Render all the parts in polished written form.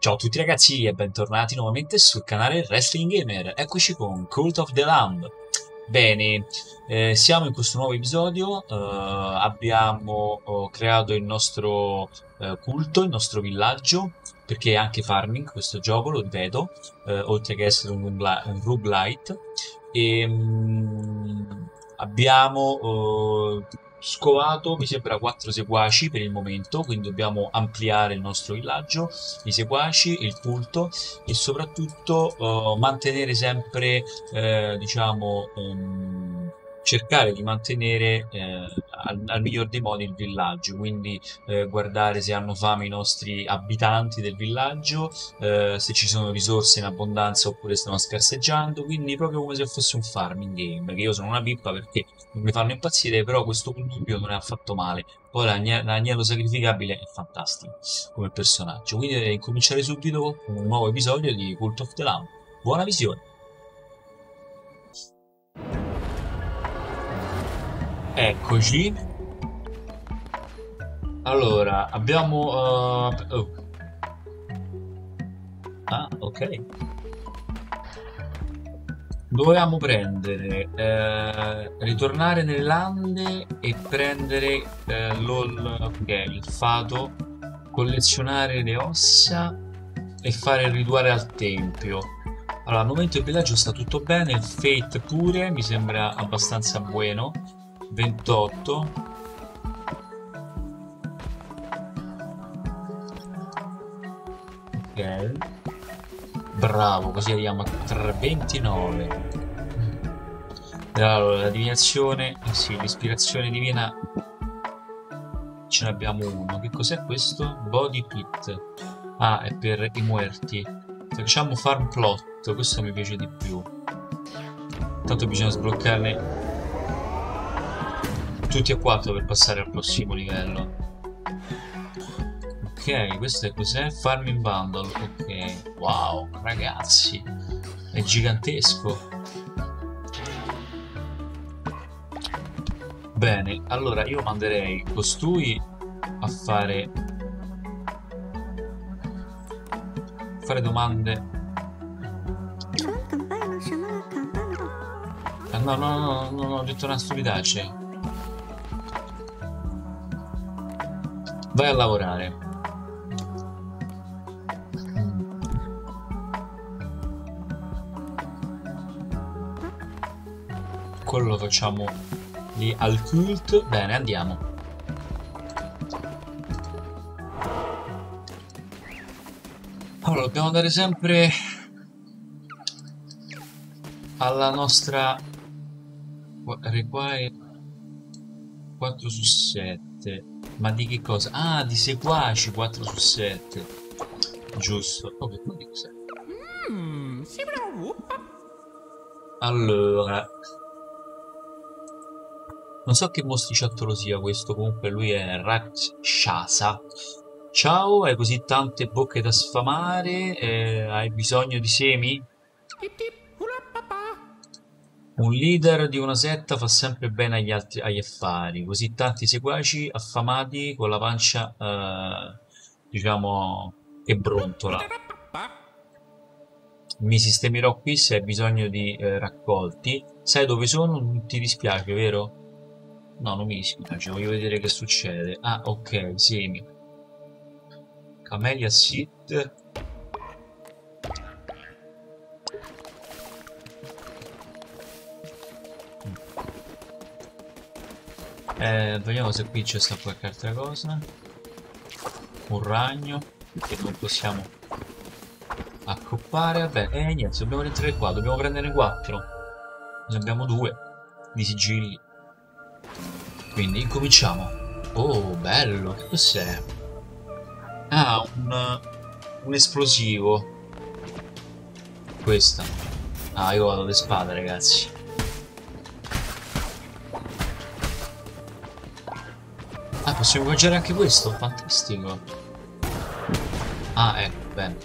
Ciao a tutti ragazzi e bentornati nuovamente sul canale Wrestling Gamer. Eccoci con Cult of the Lamb. Bene, siamo in questo nuovo episodio, abbiamo creato il nostro culto, il nostro villaggio, perché è anche farming questo gioco, lo ripeto, oltre che essere un roguelite. E, abbiamo scovato, mi sembra, 4 seguaci per il momento, quindi dobbiamo ampliare il nostro villaggio, i seguaci, il culto e soprattutto mantenere sempre, diciamo, cercare di mantenere al miglior dei modi il villaggio, quindi guardare se hanno fame i nostri abitanti del villaggio, se ci sono risorse in abbondanza oppure stanno scarseggiando, quindi proprio come se fosse un farming game, che io sono una pippa perché non mi fanno impazzire, però questo connubio non è affatto male. Poi l'agnello sacrificabile è fantastico come personaggio, quindi direi di cominciare subito con un nuovo episodio di Cult of the Lamb. Buona visione! Eccoci. Allora, abbiamo... Ah, ok. Dovevamo prendere, ritornare nelle lande e prendere ok, il fato, collezionare le ossa e fare il rituale al tempio. Allora, al momento il villaggio sta tutto bene, il Fate pure, mi sembra abbastanza buono. 28. Ok. Bravo, così arriviamo a 29. Allora, la divinazione, sì, l'ispirazione divina ce ne abbiamo uno. Che cos'è questo? Body Pit. Ah, è per i muerti. Facciamo farm plot, questo mi piace di più. Tanto bisogna sbloccarne tutti e 4 per passare al prossimo livello. Ok, questo è cos'è? Farming Bundle, ok. Wow, ragazzi, è gigantesco. Bene, allora io manderei costui a fare domande. Ah, no, no, no, no, no, ho detto una stupidaggine. Vai a lavorare. Quello lo facciamo lì al cult. Bene, andiamo. Allora, dobbiamo andare sempre alla nostra require 4 su 7. Ma di che cosa? Ah, di seguaci 4 su 7. Giusto. Ok, quindi cos'è? Allora, non so che mostriciattolo sia questo, comunque lui è Rakshasa. Ciao, hai così tante bocche da sfamare? Hai bisogno di semi? Un leader di una setta fa sempre bene agli affari, così tanti seguaci affamati con la pancia, diciamo, che brontola. Mi sistemerò qui se hai bisogno di raccolti. Sai dove sono? Non ti dispiace, vero? No, non mi dispiace, voglio vedere che succede. Ah, ok, semi. Camellia Seed. Vediamo se qui c'è sta qualche altra cosa. Un ragno che non possiamo accoppare. Vabbè, niente, dobbiamo rientrare qua, dobbiamo prendere 4. Ne abbiamo 2 di sigilli. Quindi incominciamo. Oh, bello, che cos'è? Ah, un esplosivo. Questa. Ah, io vado alle spade, ragazzi. Ah, possiamo mangiare anche questo? Fantastico. Ah, bene.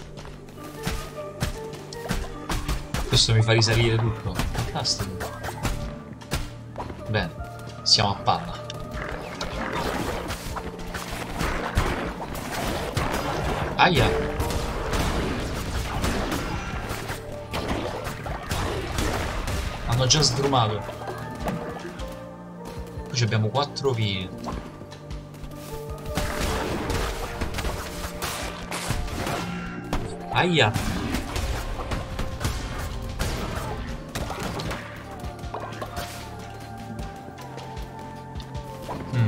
Questo mi fa risalire tutto. Fantastico. Bene, siamo a palla. Aia! Hanno già sdrumato. Poi abbiamo 4 vie. Aia! Mm.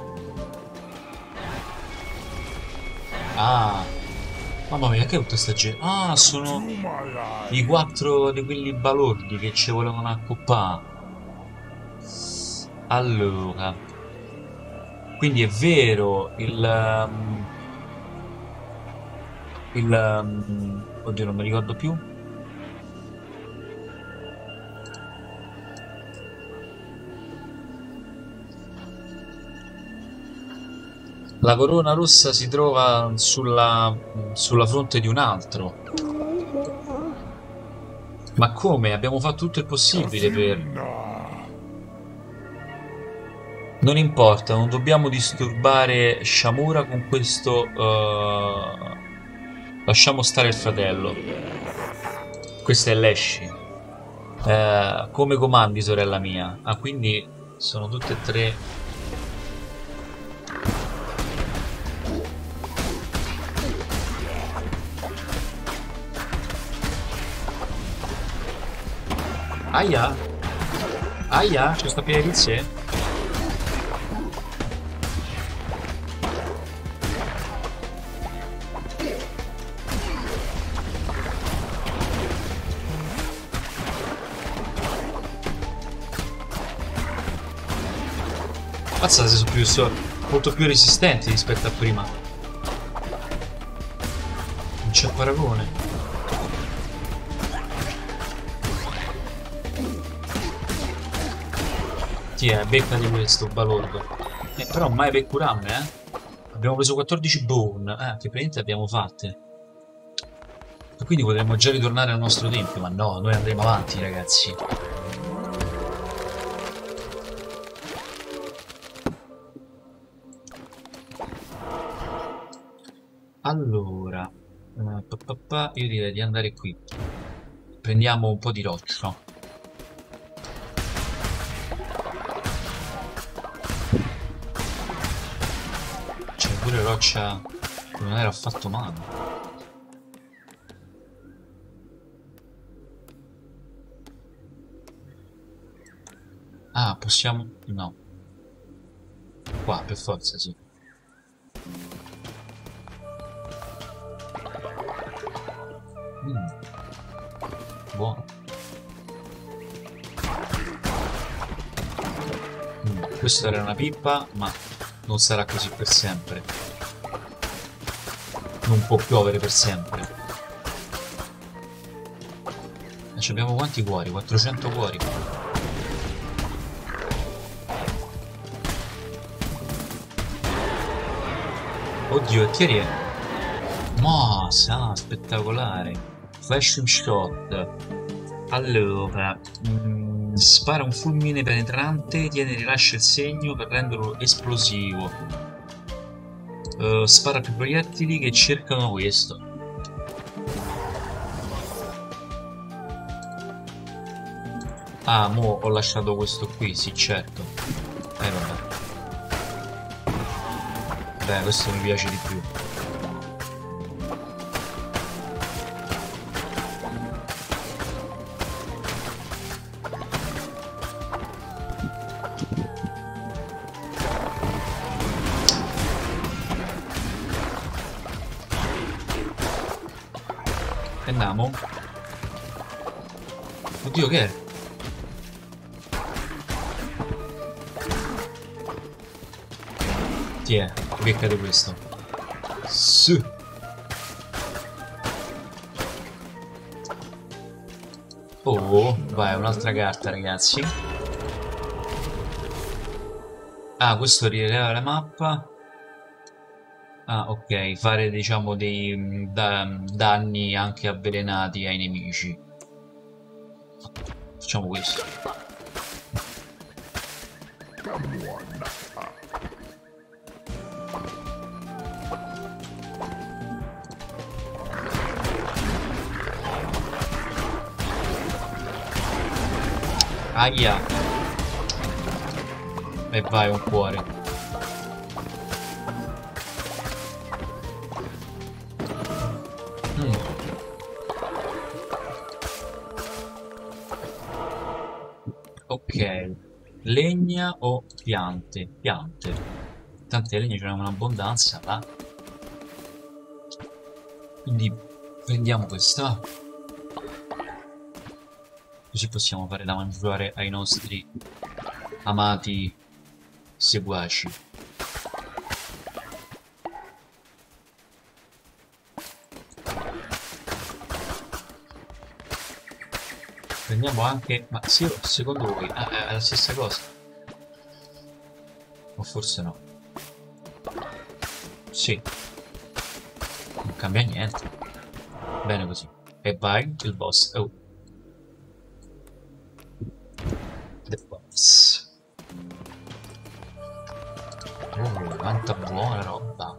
Ah! Mamma mia, che è tutta sta gente? Ah, sono i 4 di quelli balordi che ci volevano accoppare. Allora, quindi è vero, oddio, non mi ricordo più. La corona rossa si trova sulla fronte di un altro. Ma come? Abbiamo fatto tutto il possibile per... Non importa, non dobbiamo disturbare Shamura con questo... Lasciamo stare il fratello. Questo è Leshy. Come comandi, sorella mia? Ah, quindi sono tutte e tre... Aia! Aia! C'è sta piena di sé? Mazza, se sono molto più resistenti rispetto a prima. Non c'è paragone. Tiè, becca di questo, balordo. Però mai per curarmi, eh? Abbiamo preso 14 bone, che praticamente abbiamo fatte. E quindi potremmo già ritornare al nostro tempio, ma no, noi andremo avanti, ragazzi. Allora, io direi di andare qui. Prendiamo un po' di roccia. C'è pure roccia che non era affatto male. Ah, possiamo... no. Qua, per forza, sì. Buono. Questa era una pippa, ma non sarà così per sempre. Non può piovere per sempre. E ci abbiamo quanti cuori? 400 cuori. Oddio, e Thierry è... Mossa, spettacolare. Flashing shot. Allora, spara un fulmine penetrante, tiene rilascia il segno per renderlo esplosivo. Spara più proiettili che cercano questo. Ah, mo ho lasciato questo qui, sì, certo. Vabbè. Beh, questo mi piace di più. Andiamo. Oddio, che è? Tiè, beccate questo. Su. Oh, vai, un'altra carta, ragazzi. Ah, questo rileva la mappa. Ah, ok, fare diciamo dei danni anche avvelenati ai nemici. Facciamo questo. Aia! E vai, un cuore. Mm. Ok. Legna o piante? Piante. Tante legna ce n'è un'abbondanza, va. Quindi prendiamo questa. Così possiamo fare da mangiare ai nostri amati seguaci. Prendiamo anche... Ma sì, secondo voi? Ah, è la stessa cosa? O forse no? Sì. Non cambia niente. Bene così. E vai, il boss. Oh. The boss. Oh, quanta buona roba.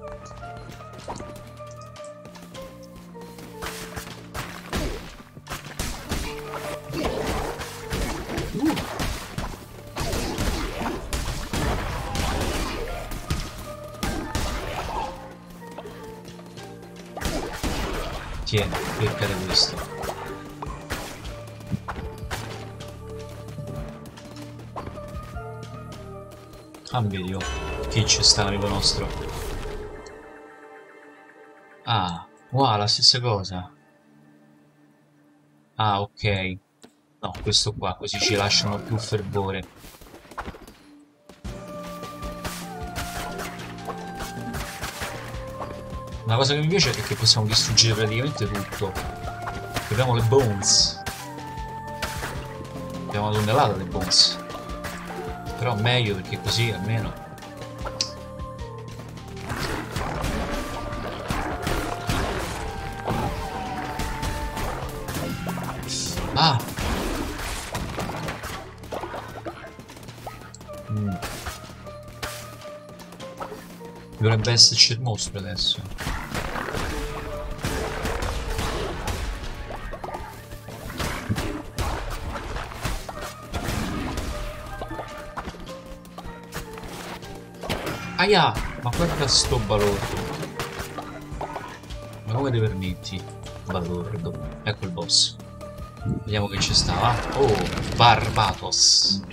Tieni, beccate questo. Cambio, chi ci sta amico nostro? Ah, wow, la stessa cosa. Ah, ok. No, questo qua, così ci lasciano più fervore. Una cosa che mi piace è che possiamo distruggere praticamente tutto. Abbiamo le bones. Abbiamo una tonnellata di bones. Però meglio perché così almeno. Ah! Dovrebbe esserci il mostro adesso. Aia! Ma guarda sto balordo. Ma come ti permetti? Balordo. Ecco il boss. Vediamo che ci stava. Oh, Barbatos.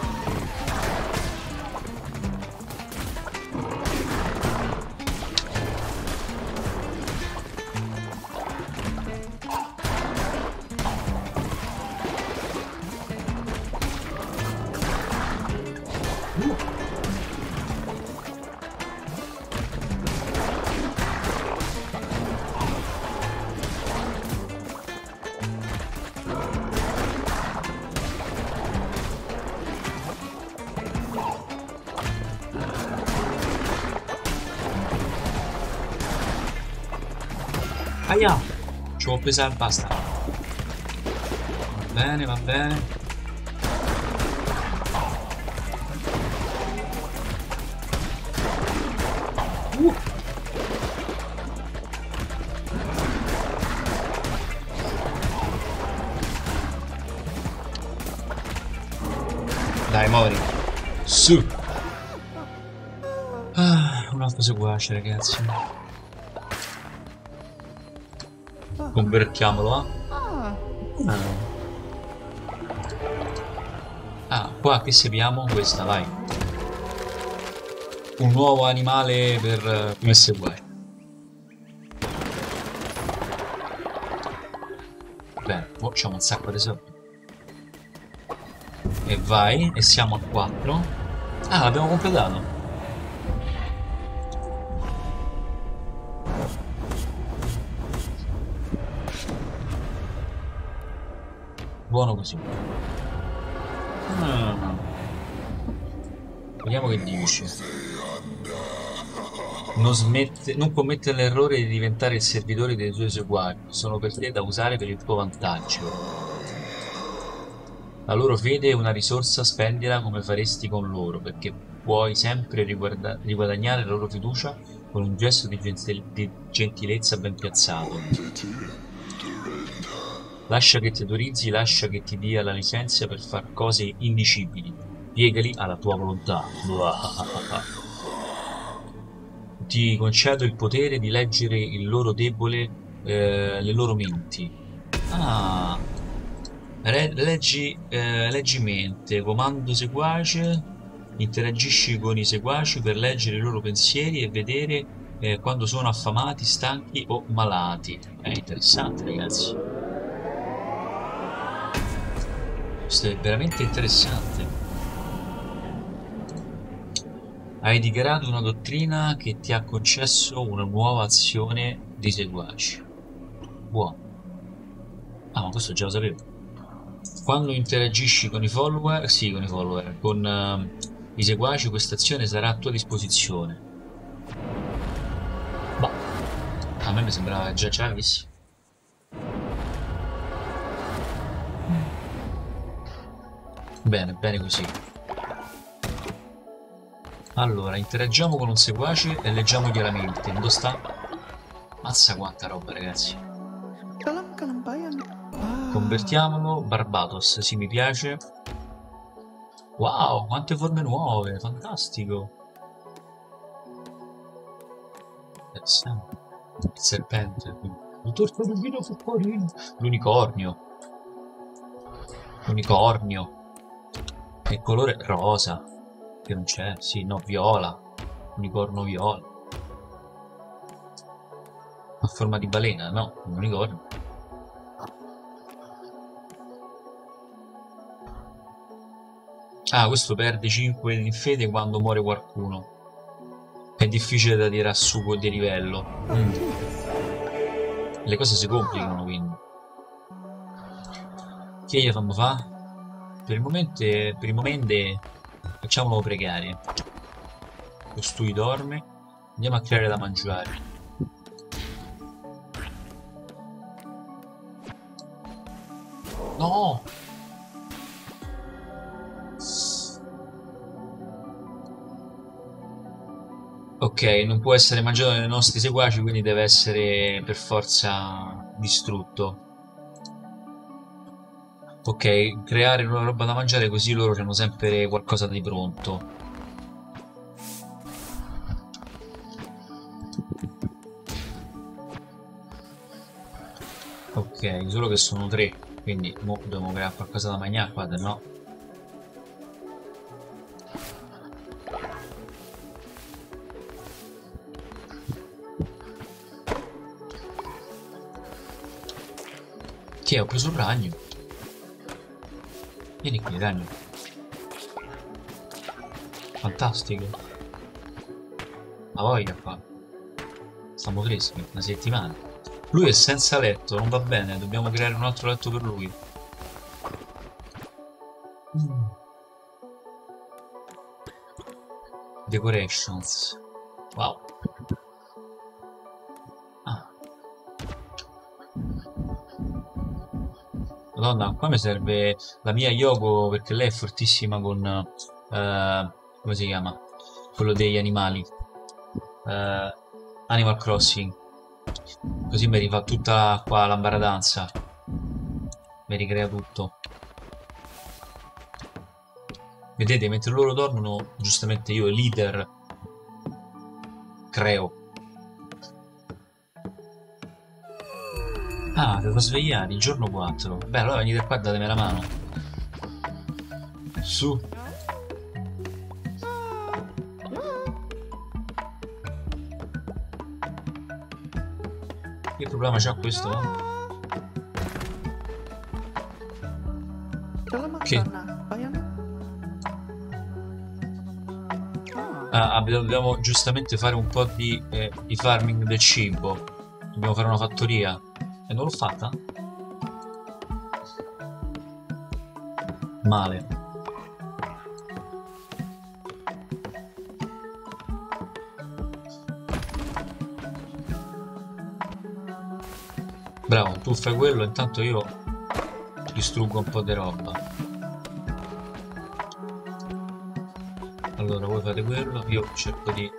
Aia! Ci ho pesare, basta. Va bene, va bene. Dai, muori. Su. Ah, un altro seguace, ragazzi. Convertiamolo, Ah, qua che seguiamo? Questa, vai. Un nuovo animale per come seguaci. Bene, facciamo un sacco di soldi. E vai, e siamo a 4. Ah, l'abbiamo completato. Buono così. Vediamo che dice. Non commettere l'errore di diventare il servitore dei tuoi seguaci. Sono per te da usare per il tuo vantaggio. La loro fede è una risorsa, spendila come faresti con loro, perché puoi sempre riguadagnare la loro fiducia con un gesto di gentilezza ben piazzato. Lascia che ti autorizzi, lascia che ti dia la licenza per fare cose indicibili. Piegali alla tua volontà. Ti concedo il potere di leggere il loro debole, le loro menti. Ah, leggi mente, comando seguace, interagisci con i seguaci per leggere i loro pensieri e vedere quando sono affamati, stanchi o malati. È interessante, ragazzi. Questo è veramente interessante. Hai dichiarato una dottrina che ti ha concesso una nuova azione di seguaci. Buono. Ah, ma questo già lo sapevo. Quando interagisci con i follower, sì, con i follower, con i seguaci, questa azione sarà a tua disposizione. Bah, a me mi sembrava già ce l'avessi. Bene, bene così. Allora, interagiamo con un seguace e leggiamo chiaramente. Dove sta? Mazza quanta roba, ragazzi. Convertiamolo. Barbados, sì, mi piace. Wow, quante forme nuove, fantastico. Interessante. Il serpente. Il tortolino foccolino. L'unicornio. L'unicornio. Che colore? Rosa. Che non c'è, sì, no, viola. Unicorno viola. A forma di balena, no, un unicorno. Ah, questo perde 5 in fede quando muore qualcuno. È difficile da tirare su di livello. Le cose si complicano, quindi. Che gli fanno fa? Per il momento facciamolo pregare. Costui dorme. Andiamo a creare da mangiare. No! Ok, non può essere mangiato dai nostri seguaci, quindi deve essere per forza distrutto. Ok, creare una roba da mangiare così loro hanno sempre qualcosa di pronto. Ok, solo che sono tre, quindi mo dobbiamo creare qualcosa da mangiare qua, no? Che ho preso un ragno. Vieni qui, ragno. Fantastico. La voglia qua. Stiamo freschi, una settimana. Lui è senza letto, non va bene, dobbiamo creare un altro letto per lui. Decorations. Wow. Ah. Madonna, qua mi serve la mia Yoko perché lei è fortissima con... come si chiama? Quello degli animali. Animal Crossing. Così mi rifà tutta qua l'ambaradanza. Mi ricrea tutto. Vedete, mentre loro dormono, giustamente io, leader, creo. Ah, devo svegliare il giorno 4. Beh, allora venite qua e datemi la mano. Su. Che problema c'ha questo? Che? Dobbiamo giustamente fare un po' di farming del cibo. Dobbiamo fare una fattoria. E non l'ho fatta? Male. Bravo, tu fai quello, intanto io distruggo un po' di roba. Allora, voi fate quello, io cerco di...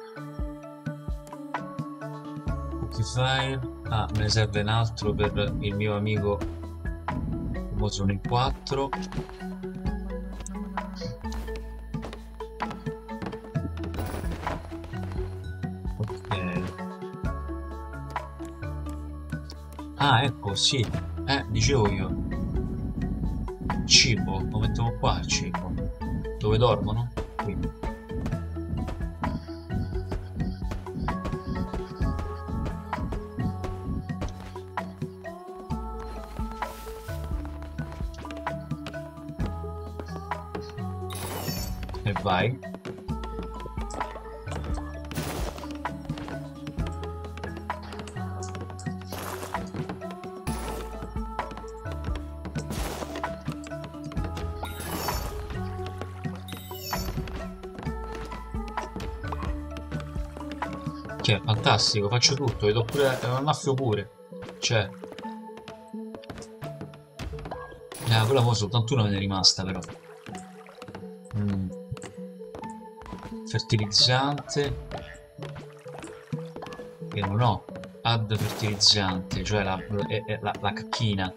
Cookie file. Ah, me ne serve un altro per il mio amico Mo sono in 4. Ok. Ah, ecco, sì. Dicevo io. Cibo, lo mettiamo qua il cibo. Dove dormono? Qui. E vai. Che è fantastico, faccio tutto, vedo pure, un affio pure. Cioè, quella mo soltanto una me ne è rimasta però. Mm. Fertilizzante. Che non ho. Add fertilizzante, cioè la cacchina.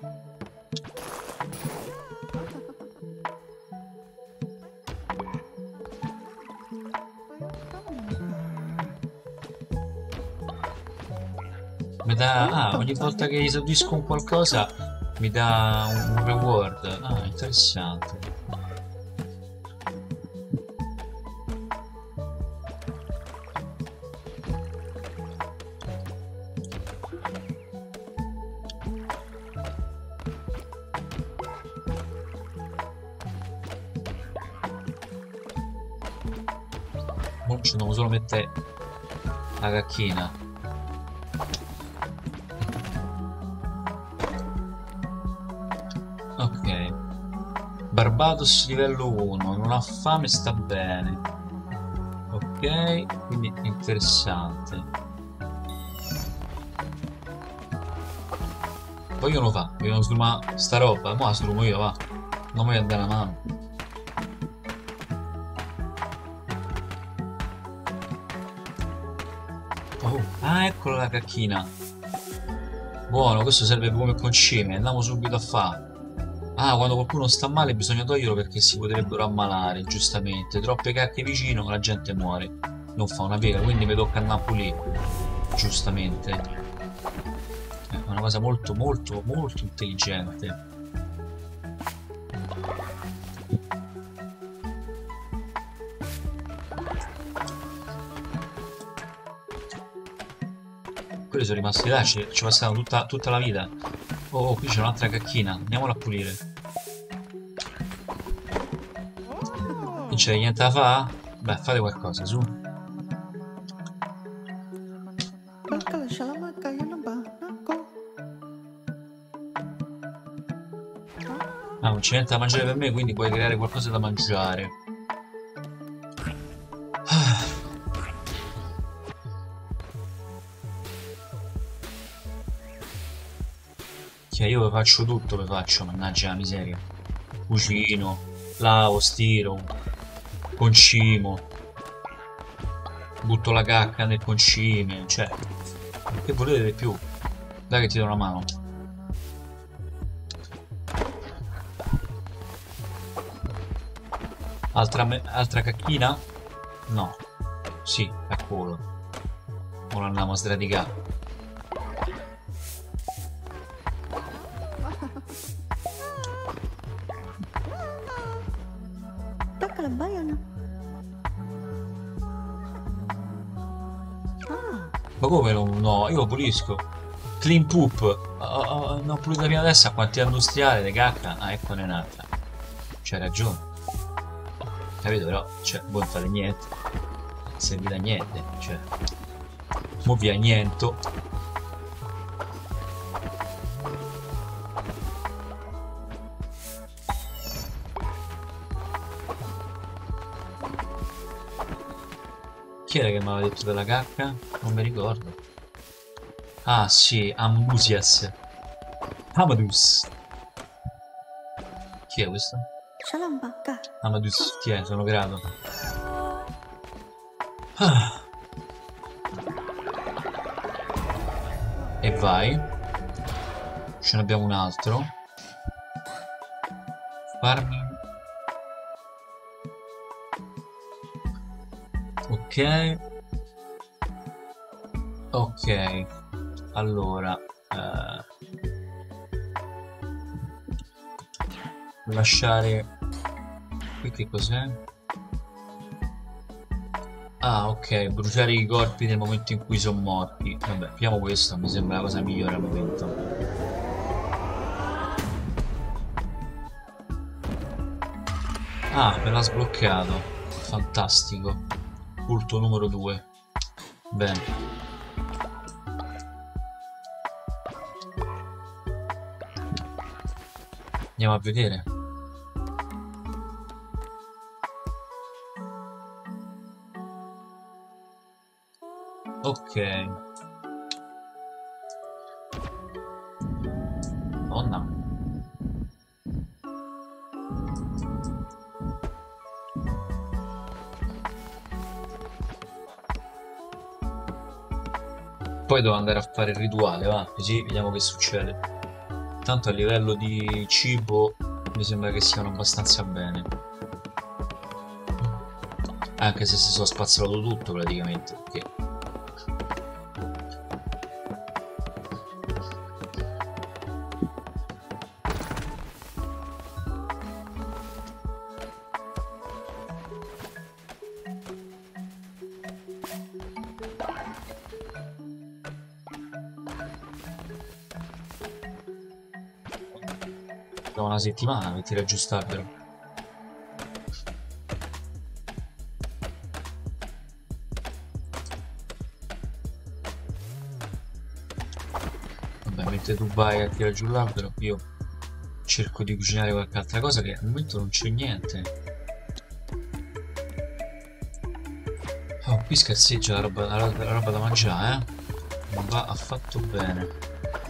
Mi dà... Ah, ogni volta che esaudisco un qualcosa mi dà un reward. Ah, interessante. Mo ci devo solo mettere la cacchina. Ok. Barbados livello 1, non ha fame, sta bene. Ok, quindi interessante. Vogliono fa, vogliono slumare sta roba, mo la slumo io, va. Non voglio andare a mano. Oh, ah, eccola la cacchina. Buono, questo serve come concime, andiamo subito a fare. Ah, quando qualcuno sta male bisogna toglierlo perché si potrebbero ammalare, giustamente. Troppe cacche vicino, la gente muore. Non fa una piega, quindi mi tocca andare a pulire. Giustamente. È una cosa molto, molto, molto intelligente. Quelli sono rimasti là, ci passano tutta la vita. Oh, qui c'è un'altra cacchina, andiamola a pulire. Non c'è niente da fare? Beh, fate qualcosa, su. Ah, non c'è niente da mangiare per me, quindi puoi creare qualcosa da mangiare. Cioè, io vi faccio tutto, vi faccio, mannaggia la miseria. Cucino, lavo, stiro, concimo, butto la cacca nel concime, cioè, che volete di più? Dai che ti do una mano. Altra cacchina? No. Sì, eccolo. Ora andiamo a sradicare. Ma come non? No, io lo pulisco. Clean poop. Non pulito fino adesso a quantità industriale di cacca. Ah, ecco un'altra. C'hai ragione. Capito però? Cioè, voi non fate niente. Non servite a niente. Cioè. Mo vi anniento. Chi era che mi aveva detto della cacca? Non mi ricordo. Ah sì, Amusias. Amadus. Chi è questo? Amadus, chi è? Sono grato. Ah. E vai. Ce ne abbiamo un altro. farming. Ok. Ok. Allora. Lasciare... Qui che cos'è? Ah, ok. Bruciare i corpi nel momento in cui sono morti. Vabbè, piamo questo. Mi sembra la cosa migliore al momento. Ah, me l'ha sbloccato. Fantastico. Culto numero 2. Bene. Andiamo a vedere. Ok. Madonna. Poi devo andare a fare il rituale, va? Così vediamo che succede. Tanto a livello di cibo mi sembra che siano abbastanza bene. Anche se si sono spazzato tutto praticamente, perché... Da una settimana per tirare giù st'albero. Vabbè, mentre tu vai a tirare giù l'albero, io cerco di cucinare qualche altra cosa che al momento non c'è niente. Oh, qui scarseggia la roba da mangiare, non va affatto bene.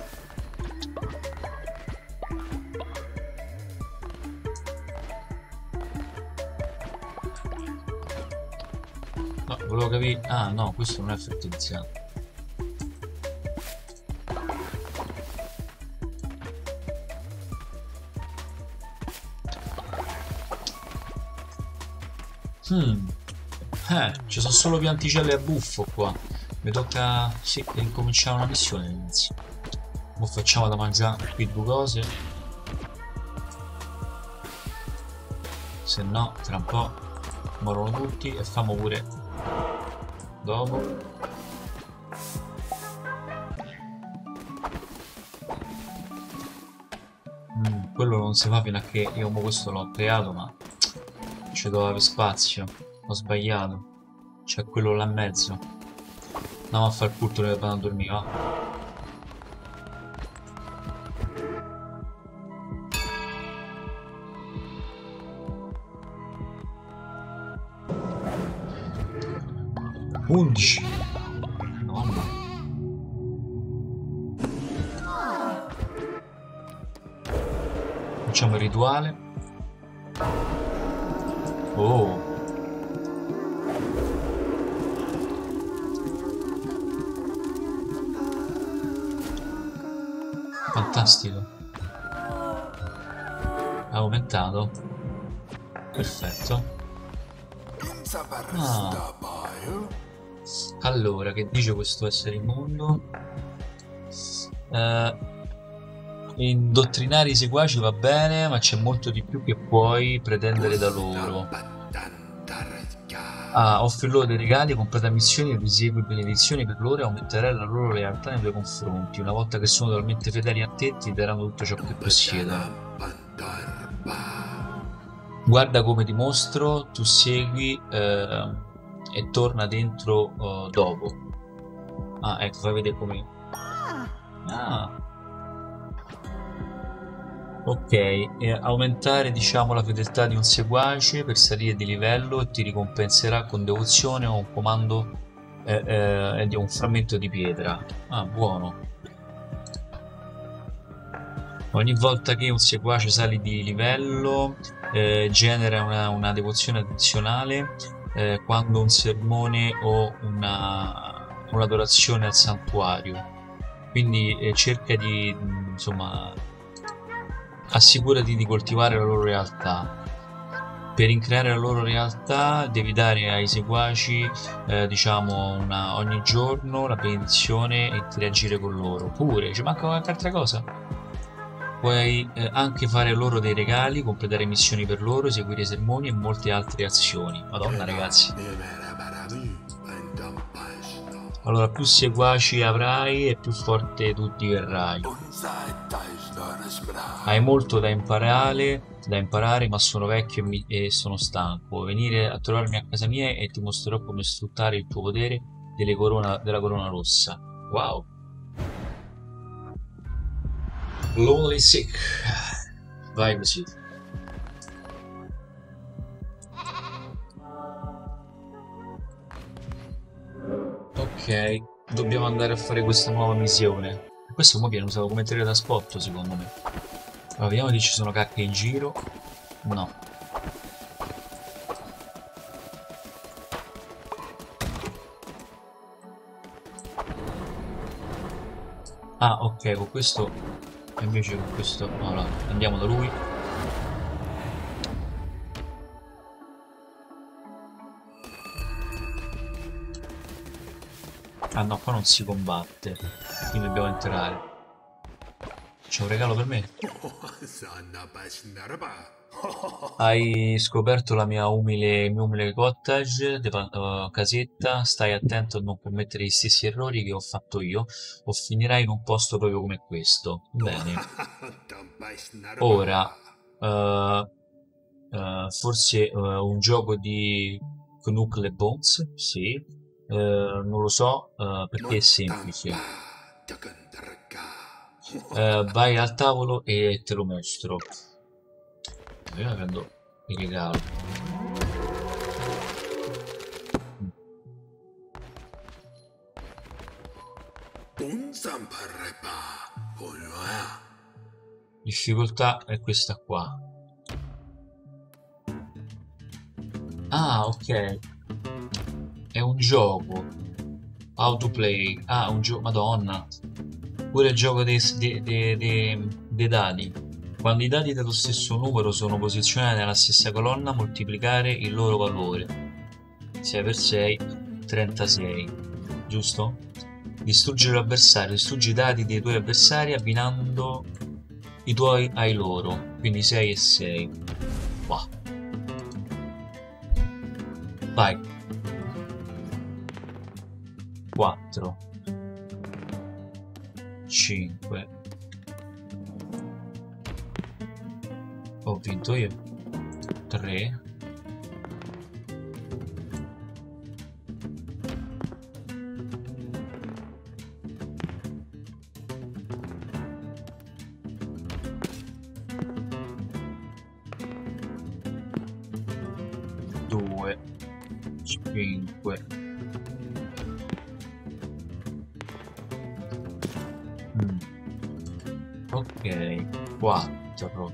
No, volevo capire... Ah, no, questo non è fertilizzato. Ci sono solo pianticelle a buffo qua. Mi tocca... Sì, incominciare una missione, ragazzi. Ora facciamo da mangiare qui due cose. Se no, tra un po' morono tutti e famo pure dopo. Quello non si fa fino a che io questo l'ho creato, ma ci devo avere spazio. Ho sbagliato. C'è quello là in mezzo. Andiamo a fare il culto che vanno a dormire, va? Undici. Madonna. Facciamo il rituale. Oh. Fantastico. Ha aumentato. Perfetto. Ah. Allora, che dice questo essere immondo? Indottrinare i seguaci va bene, ma c'è molto di più che puoi pretendere da loro. Ah, offri loro dei regali, completa missioni ed esegui benedizioni per loro e aumenterai la loro lealtà nei tuoi confronti. Una volta che sono talmente fedeli a te, ti daranno tutto ciò che possiedono. Guarda come ti mostro, tu segui e torna dentro dopo. Ah, ecco, fai vedere come... Ah. Ok, aumentare diciamo la fedeltà di un seguace per salire di livello e ti ricompenserà con devozione o un comando di un frammento di pietra. Ah, buono. Ogni volta che un seguace sale di livello genera una devozione addizionale quando un sermone o un'adorazione al santuario. Quindi cerca di insomma assicurati di coltivare la loro realtà. Per increare la loro realtà devi dare ai seguaci, diciamo, ogni giorno la benedizione e interagire con loro. Pure, ci manca qualche altra cosa. Puoi anche fare loro dei regali, completare missioni per loro, eseguire sermoni e molte altre azioni. Madonna, ragazzi. Allora, più seguaci avrai e più forte tu diverrai. Hai molto da imparare, ma sono vecchio e sono stanco. Venire a trovarmi a casa mia e ti mostrerò come sfruttare il tuo potere della corona rossa. Wow. Lonely Sick. Vai così. Ok, dobbiamo andare a fare questa nuova missione. Questo mo viene usato come teletrasporto, secondo me. Allora, vediamo se ci sono cacche in giro. No. Ah, ok, con questo... Invece con questo... Allora, andiamo da lui. Ah no, qua non si combatte. Quindi dobbiamo entrare. C'è un regalo per me? Hai scoperto la il mio umile cottage, casetta, stai attento a non commettere gli stessi errori che ho fatto io, o finirai in un posto proprio come questo. Bene. Ora, eh, forse un gioco di Knuckle Bones? Sì. Non lo so, perché è semplice. Vai al tavolo e te lo mostro. Io prendo il regalo. Difficoltà è questa qua. Ah, ok. È un gioco. How to play. Ah, un gioco. Madonna. Pure il gioco dei dadi. Quando i dadi dello stesso numero sono posizionati nella stessa colonna, moltiplicare il loro valore. 6 per 6, 36. Giusto? Distruggere l'avversario. Distruggi i dadi dei tuoi avversari abbinando i tuoi ai loro. Quindi 6 e 6. Wow. Vai. 4. 5. Ho vinto io. 3. 2. 5. Ok. 4.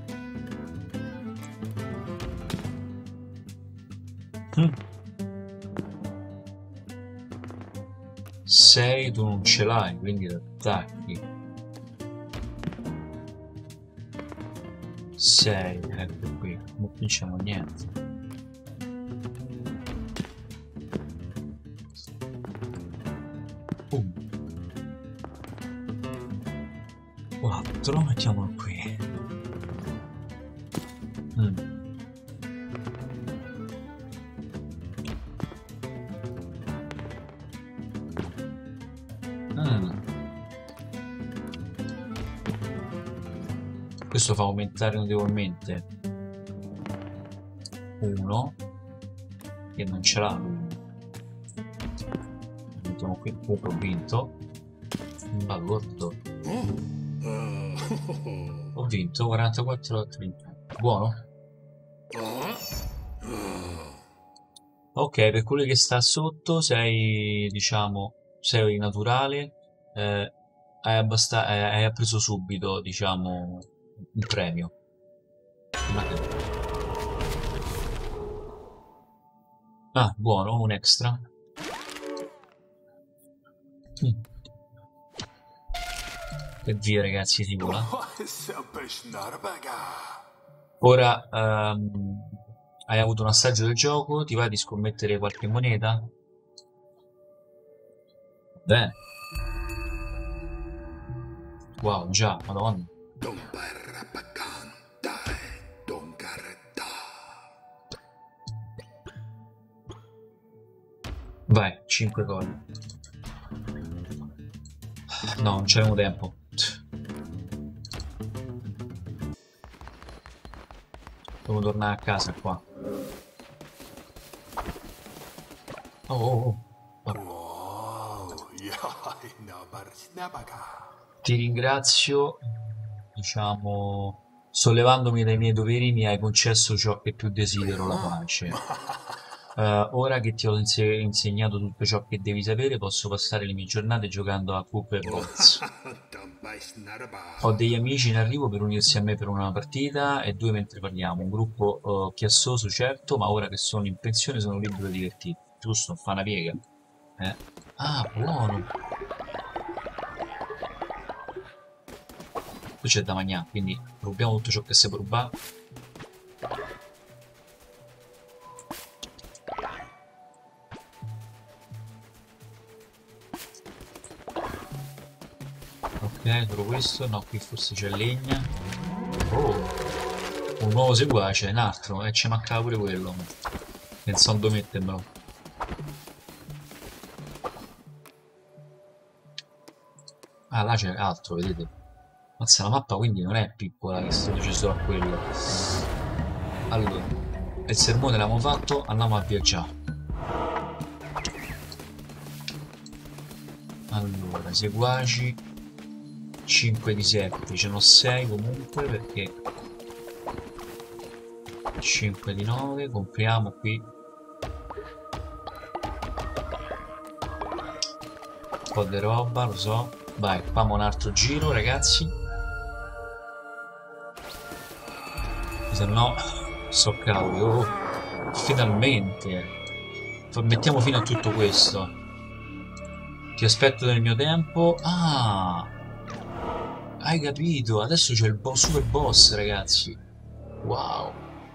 6 tu non ce l'hai, quindi attacchi. 6, ecco qui, non vinciamo niente. 4, mettiamolo qui. Questo fa aumentare notevolmente 1 che non ce l'ha lui. Mettiamo qui, comunque ho vinto. Balordo. Ho vinto 44 a 30. Buono. Ok, per quello che sta sotto sei, diciamo, sei naturale, hai preso subito, diciamo, il premio. Ah, buono, un extra. E via ragazzi, si vola. Ora hai avuto un assaggio del gioco, ti va di scommettere qualche moneta? Bene. Wow, già, madonna. Vai, 5 gol. No, non c'avevamo tempo. Devo tornare a casa qua. Oh, oh, oh. Ti ringrazio, diciamo, sollevandomi dai miei doveri mi hai concesso ciò che più desidero, la pace. Ora che ti ho insegnato tutto ciò che devi sapere, posso passare le mie giornate giocando a Cooper Bots. Ho degli amici in arrivo per unirsi a me per una partita e due mentre parliamo. Un gruppo chiassoso, certo, ma ora che sono in pensione sono libero di divertirmi. Giusto, fa una piega. Ah, buono! Qui c'è da mangiare, quindi rubiamo tutto ciò che si può rubare. Ok, solo questo. No, qui forse c'è legna. Oh, un nuovo seguace, un altro. Ci mancava pure quello. Pensando di mettermelo. Ah, là c'è altro, vedete? Mazza, la mappa quindi non è piccola, che sto dice solo a quello. Allora, il sermone l'abbiamo fatto, andiamo a viaggiare. Allora, seguaci 5 di 7, ce n'ho 6 comunque perché 5 di 9, compriamo qui un po' di roba, lo so. Vai, facciamo un altro giro ragazzi, se no so cavolo. Oh, finalmente mettiamo fine a tutto questo. Ti aspetto nel mio tempo. Ah, hai capito, adesso c'è il super boss ragazzi. Wow,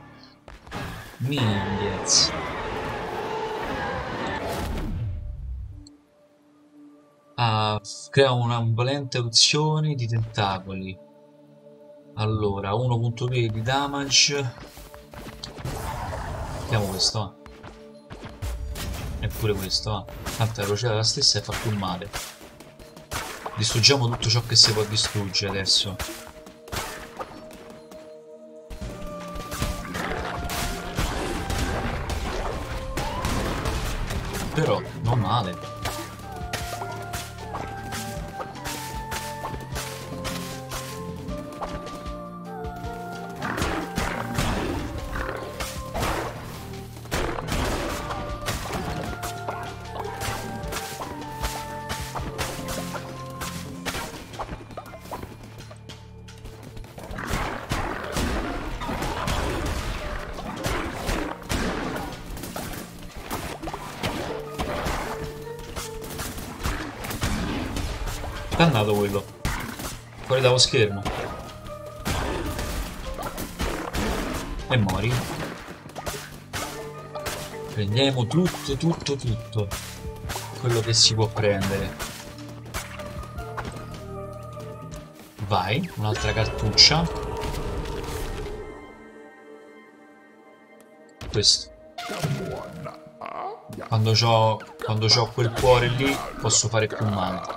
Minions. Ah, crea una valente eruzione di tentacoli. Allora, 1.2 di damage. Mettiamo questo, va. E pure questo, va. Tanto la velocità è la stessa e fa più male. Distruggiamo tutto ciò che si può distruggere adesso. Però, non male. È andato quello. Fuori dallo schermo. E mori. Prendiamo tutto. Quello che si può prendere. Vai, un'altra cartuccia. Questo. Quando c'ho quel cuore lì posso fare più male.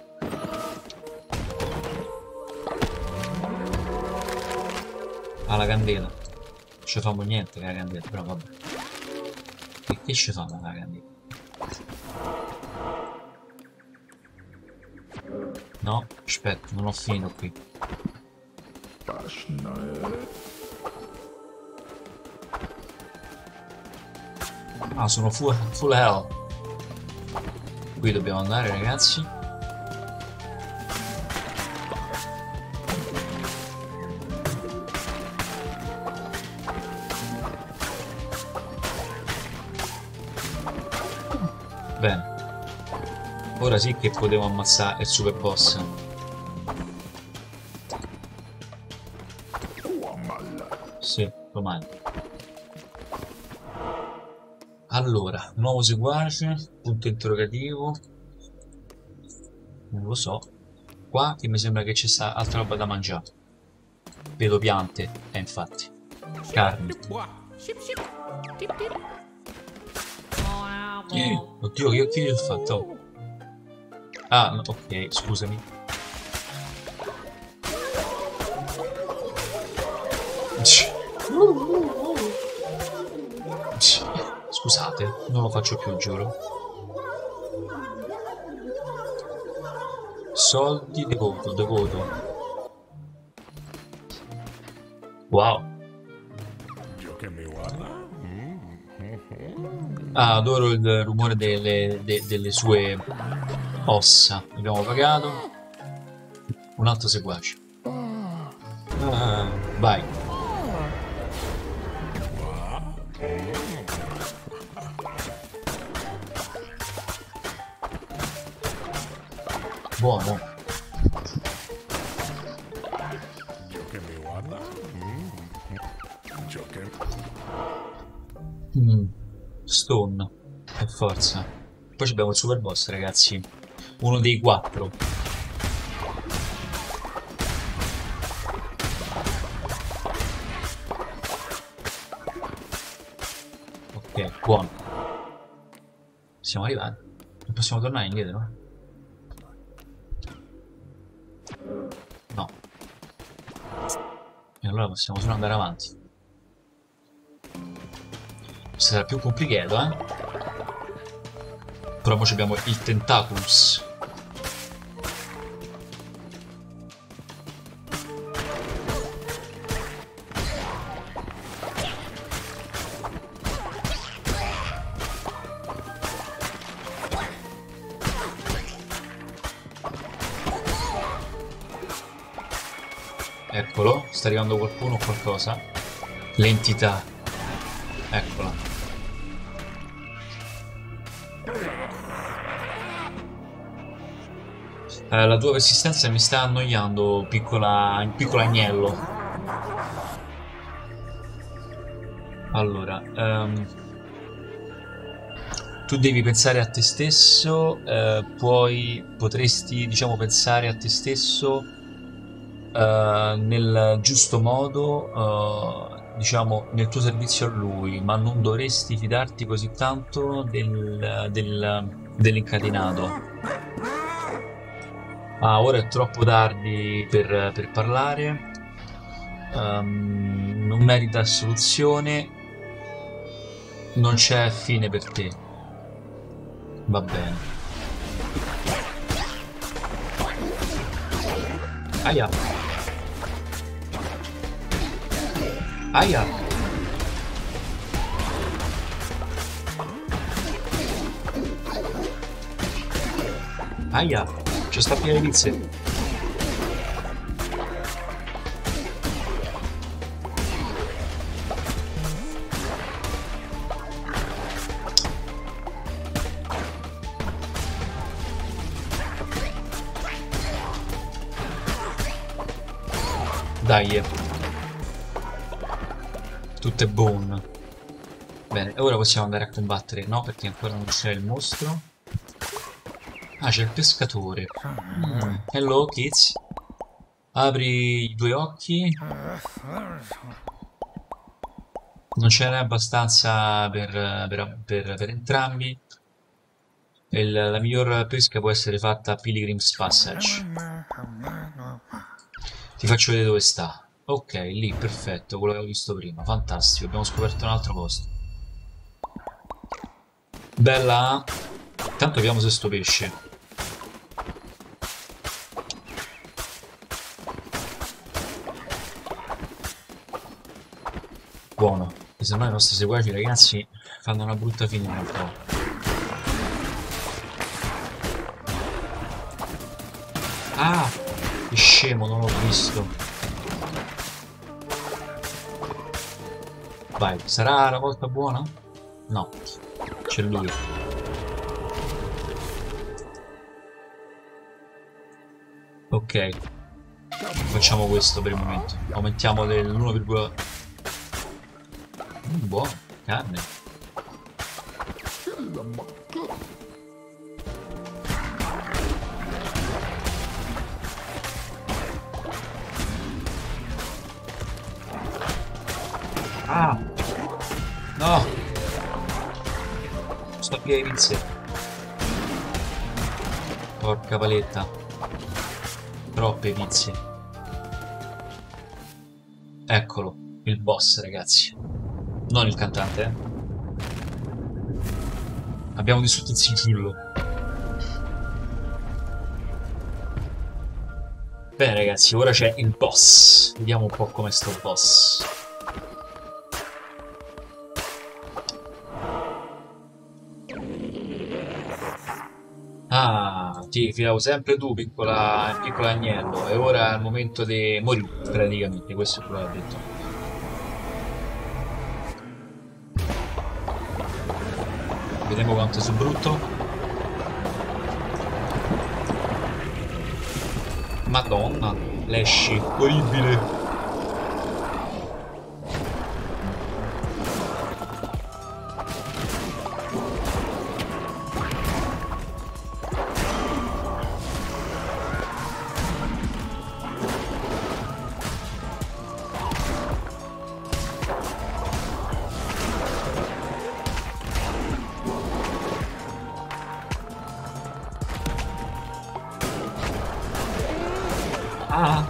Ah, la candela. Non ci famo niente con la candela, però vabbè. E che ci fanno con la candela? No, aspetta, non ho finito qui. Ah, sono full hell. Qui dobbiamo andare, ragazzi. Bene. Ora sì che potevo ammazzare il super boss. Domani. Allora, nuovo seguace, punto interrogativo. Non lo so. Qua che mi sembra che ci sta altra roba da mangiare. Vedo piante, infatti. Carne. Oddio, che gli ho fatto? Ah, no, ok, scusami. Scusate, non lo faccio più, giuro. Soldi, devoto, devoto. Wow. Ah, adoro il rumore delle sue ossa. Abbiamo pagato. Un altro seguace. Ah, vai. Buono. Stone. Per forza. Poi abbiamo il super boss, ragazzi. Uno dei 4. Ok, buono. Siamo arrivati. Non possiamo tornare indietro? No. E allora possiamo solo andare avanti. Sarà più complicato, eh? Però poi abbiamo il Tentaculus. Eccolo, sta arrivando qualcuno o qualcosa. L'entità. Eccola. La tua persistenza mi sta annoiando, piccolo agnello. Allora, tu devi pensare a te stesso, potresti, diciamo, pensare a te stesso nel giusto modo, diciamo, nel tuo servizio a lui, ma non dovresti fidarti così tanto dell'incatenato. Ah, ora è troppo tardi per parlare. Non merita soluzione. Non c'è fine per te. Va bene. Aia. Aia. Aia. Ci sta pieno di pizze. Dai. Tutto è buono. Bene, ora possiamo andare a combattere. No, perché ancora non c'è il mostro. Ah, c'è il pescatore. Hello, kids. Apri i 2 occhi. Non ce n'è abbastanza per entrambi. La miglior pesca può essere fatta a Pilgrim's Passage. Ti faccio vedere dove sta. Ok, lì, perfetto, quello che avevo visto prima. Fantastico, abbiamo scoperto un altro posto. Bella. Intanto vediamo se sto pesce. Buono. Se no i nostri seguaci, ragazzi, fanno una brutta fine un po'. Ah! Che scemo, non l'ho visto. Vai, sarà la volta buona? No, c'è lui. Ok. Facciamo questo per il momento. Aumentiamo dell'1,... Buono, carne. Ah, no! Sto via di pizze. Porca paletta. Troppe pizze. Eccolo, il boss, ragazzi. Non il cantante, eh. Abbiamo distrutto il sigillo. Bene, ragazzi, ora c'è il boss. Vediamo un po' come sto il boss. Ah, ti filavo sempre tu, piccolo agnello, e ora è il momento di morire, praticamente, questo è quello che ha detto. Vediamo quanto sei brutto. Madonna, l'esci, orribile. Ah,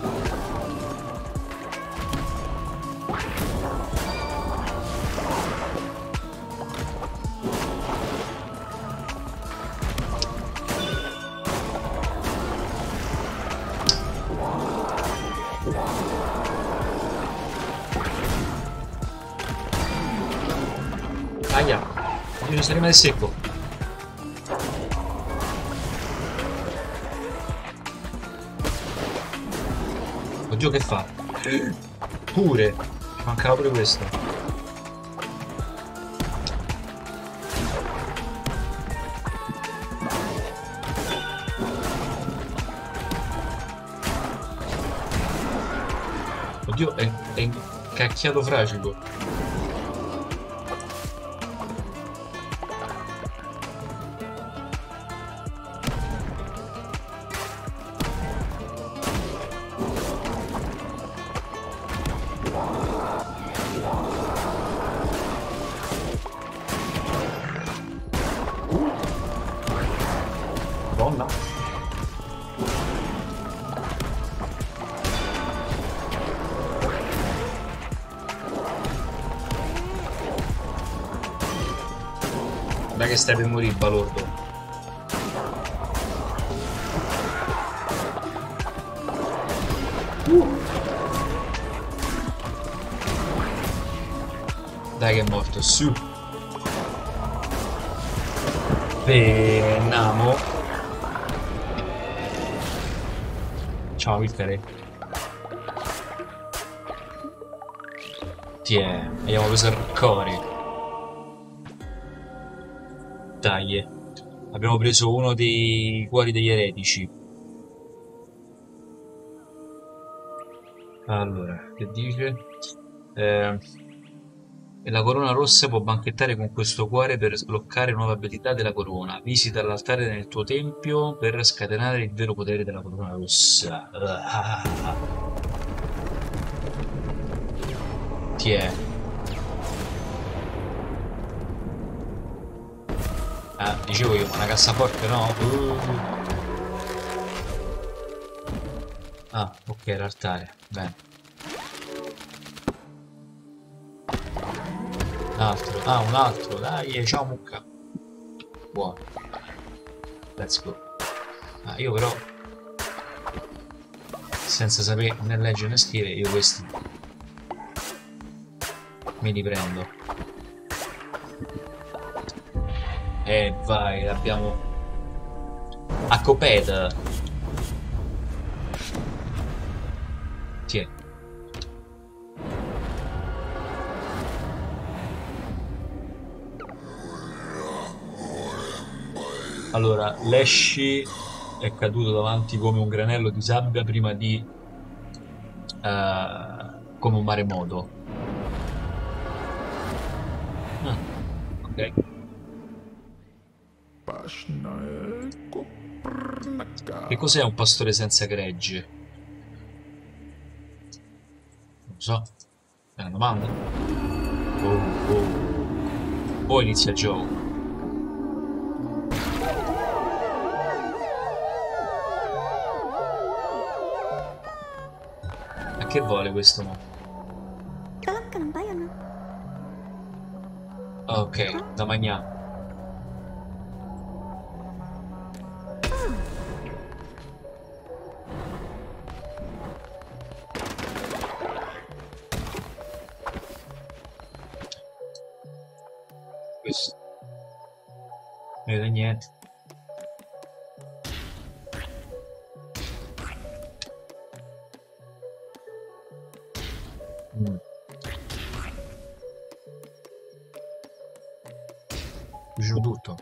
aia, io sono rimasto secco. Oddio, che fa? Pure, mancava pure questo. Oddio, è incacchiato fragico. Madonna. Dai che stai per morire, balordo. Dai che è morto, su. Venamo. Ciao, Wiltere. Tiè, abbiamo preso il recovery. Dai, abbiamo preso uno dei cuori degli eretici. Allora, che dice? Eh, e la corona rossa può banchettare con questo cuore per sbloccare nuove abilità della corona. Visita l'altare nel tuo tempio per scatenare il vero potere della corona rossa. Tiè. Ah, dicevo io, ma una cassaforte no? Ah, ok, l'altare. Bene. Un altro. Ah, un altro. Dai, ciao mucca. Buono. Let's go. Ah, io però, senza sapere né leggere né scrivere, io questi mi riprendo. E vai, l'abbiamo a copeta. Tiè. Allora, Leshy è caduto davanti come un granello di sabbia prima di come un maremoto. Ok. Che cos'è un pastore senza gregge? Non lo so. È una domanda. Oh, oh. O inizia il gioco. A che vuole questo mo? Ah, ok, da mangià. Questo. Non vedo niente. Mm. Giù tutto.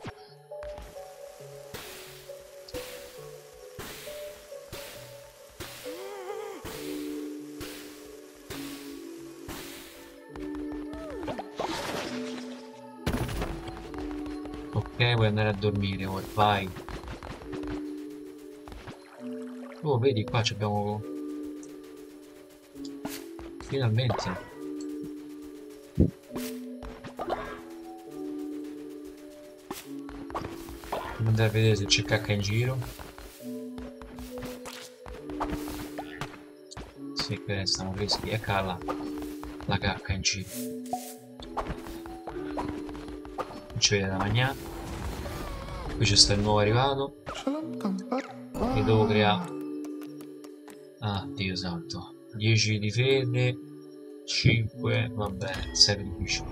Ok, puoi andare a dormire ora, vai. Oh, vedi qua abbiamo... Finalmente. Andiamo andare a vedere se c'è cacca in giro. Sì, che stiamo freschi. Eccola là, la cacca in giro. Non ci vede da mangiare. Qui c'è sta il nuovo arrivato. E devo creare... Ah, Dio santo. 10 di fede, 5, vabbè, sacrificio.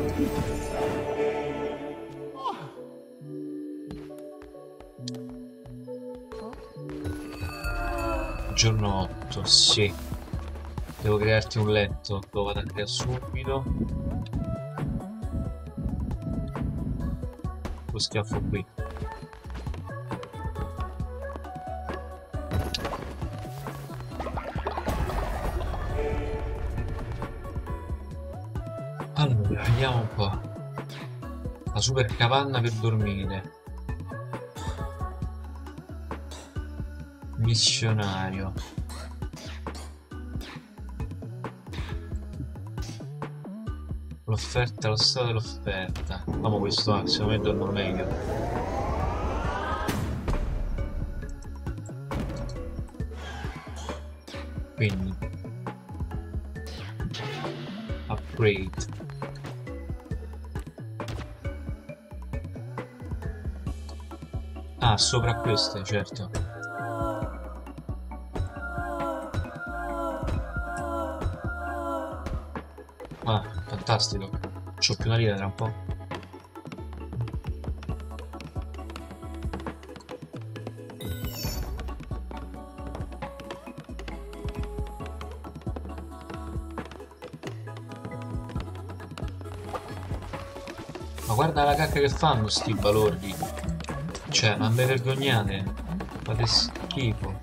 Giorno 8, sì. Devo crearti un letto, lo vado a creare subito. Lo schiaffo qui. Allora, vediamo un po'. La super capanna per dormire. Missionario. L'offerta, lo stato dell'offerta. Vamo questo, secondo me dormo meglio. Quindi upgrade. Ah, sopra queste, certo. Ah, fantastico. C'ho più una lira tra un po'. Ma guarda la cacca che fanno sti balordi. Cioè, non vi vergognate. Fate schifo.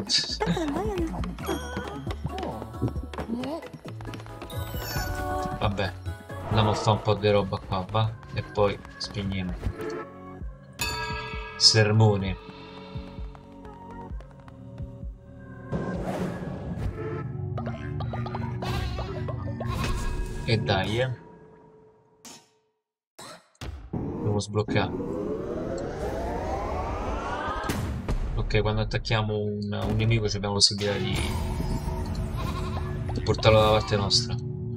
Vabbè, andiamo a fare un po' di roba qua, va? E poi spegniamo. Sermone. E dai, Devo sbloccare. Ok, quando attacchiamo un nemico abbiamo la possibilità di portarlo dalla parte nostra.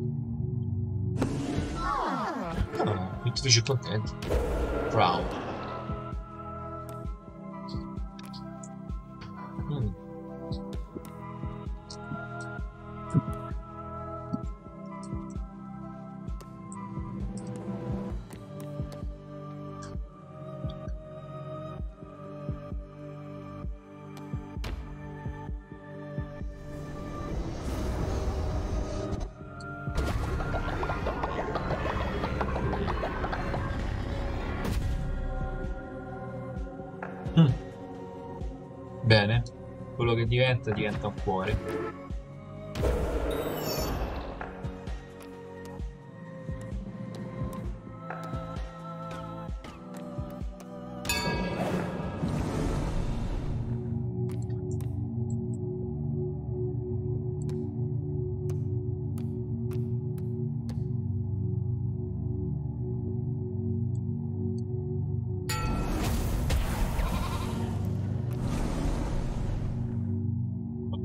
Ah, tutti felici e contenti. Proud. Mm. Mm. Bene, quello che diventa un cuore.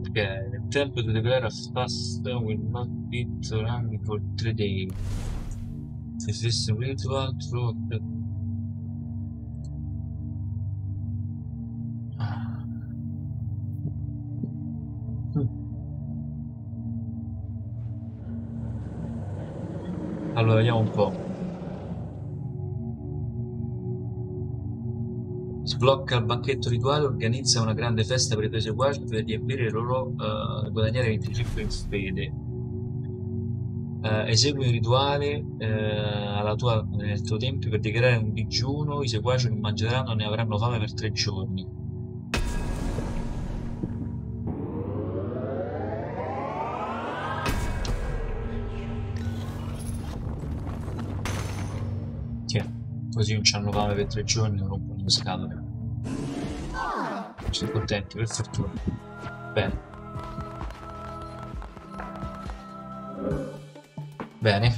Ok, tempo to declare a fast will not be running for 3 days. If this ritual through Allora, vediamo un po'. Sblocca il banchetto rituale, organizza una grande festa per i tuoi seguaci per riempire i loro guadagnare 25 in fede. Esegui un rituale nel tuo tempio per dichiarare un digiuno, i seguaci non mangeranno né avranno fame per 3 giorni. Tiè, così non c'hanno fame per 3 giorni, non rompono le scatole. Sono contenti, per fortuna. Bene. Bene.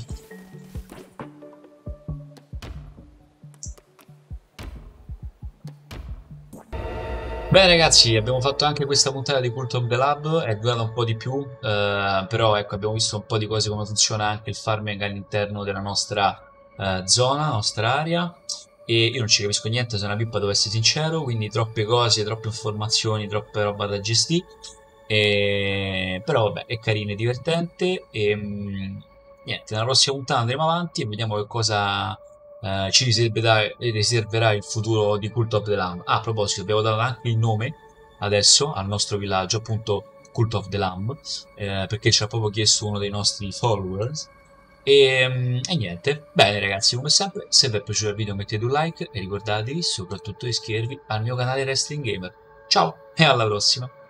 Bene ragazzi, abbiamo fatto anche questa puntata di Cult of the Lab, è durata un po' di più, però ecco abbiamo visto un po' di cose, come funziona anche il farming all'interno della nostra zona, nostra area, e io non ci capisco niente, sono una pippa, devo essere sincero, quindi troppe cose, troppe informazioni, troppe roba da gestire, però vabbè, è carino, è divertente, e niente, nella prossima puntata andremo avanti e vediamo che cosa ci riserverà il futuro di Cult of the Lamb. Ah, a proposito, abbiamo dato anche il nome adesso al nostro villaggio, appunto Cult of the Lamb, perché ci ha proprio chiesto uno dei nostri followers. E niente, bene ragazzi, come sempre, se vi è piaciuto il video mettete un like e ricordatevi soprattutto di iscrivervi al mio canale Wrestling Gamer. Ciao e alla prossima!